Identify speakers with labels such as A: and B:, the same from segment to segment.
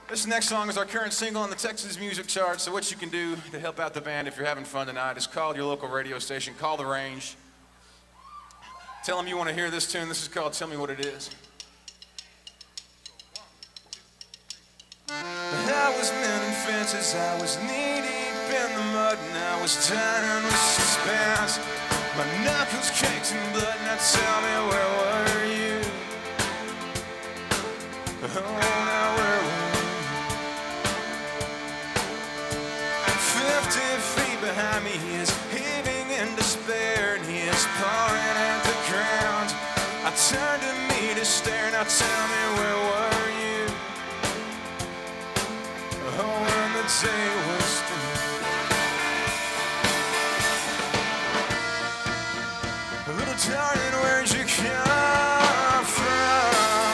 A: This next song is our current single on the Texas music chart, so what you can do to help out the band if you're having fun tonight is call your local radio station, call the range. Tell them you want to hear this tune. This is called Tell Me What It Is. I was mending fences, I was knee-deep in the mud, and I was dying with suspense. My knuckles caked in blood, now tell me, where were you? Oh, now where were you? 50 feet behind me, he is heaving in despair, and he is pawing at the ground. I turned to me to stare, now tell me, where were you? Oh, when the day was through. Little darling, where'd you come from?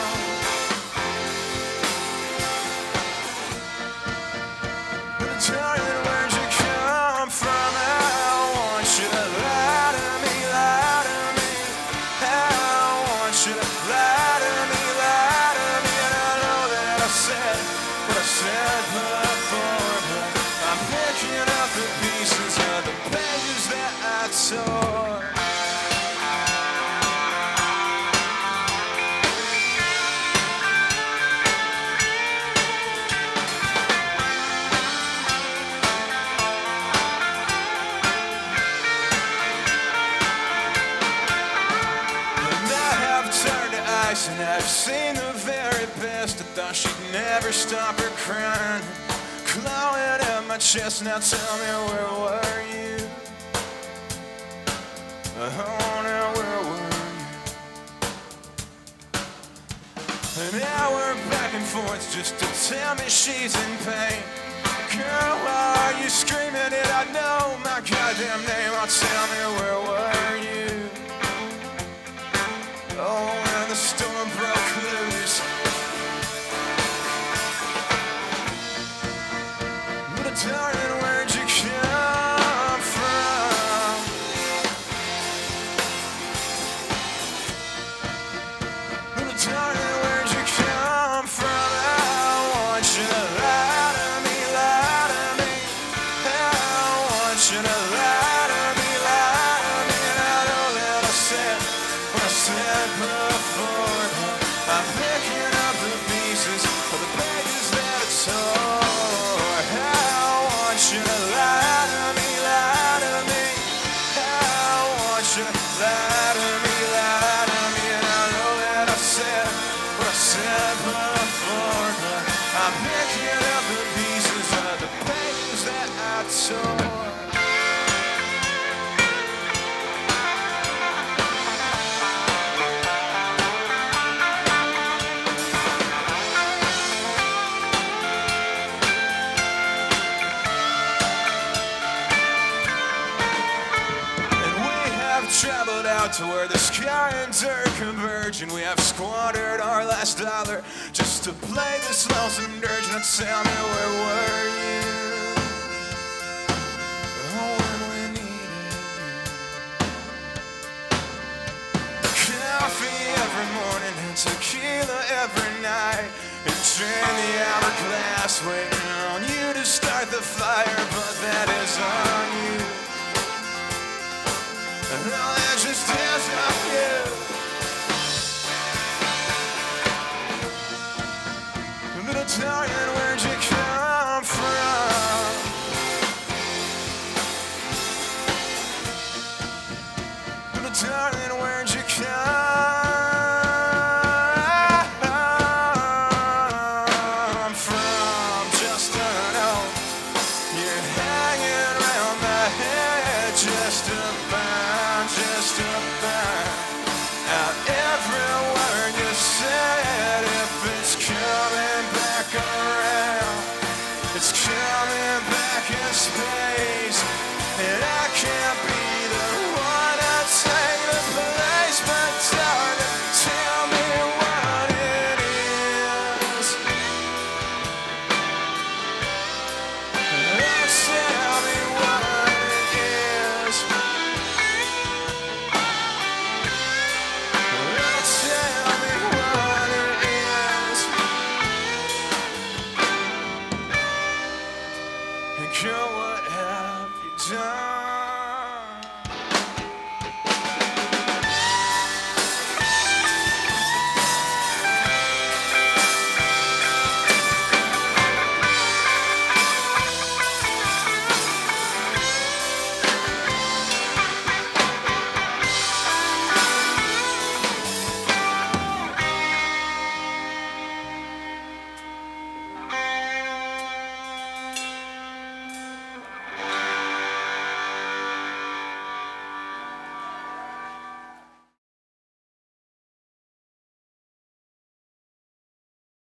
A: Little darling, where'd you come from? I want you to lie to me, lie to me. I want you to lie to me, lie to me. And I know that I said what I said before, but I'm picking up the pieces of the pages that I tore. And I've seen the very best. I thought she'd never stop her crying, clawing at my chest. Now tell me, where were you? Oh, now where were you? An hour back and forth just to tell me she's in pain. Girl, why are you screaming it? I know my goddamn name. Oh, tell me, where were you? Oh, when the storm broke loose. Little darling, where'd you come from? Little darling, where'd you come from? I want you to lie to me, lie to me. I want you to lie to me, lie to me. And I know that I said what I said before, but I'm picking up the pieces of the pages that I tore. I want you to lie to me, lie to me. I want you to lie to me, lie to me. And I know that I said what I said before, but I'm picking up the pieces of the pages that I tore. Traveled out to where the sky and dirt converge, and we have squandered our last dollar just to play this lonesome dirge. Now tell me, where were you? Oh, when we needed you. Coffee every morning and tequila every night, and drain the hourglass, waiting on you to start the fire, but that is on you. No, that just isn't you.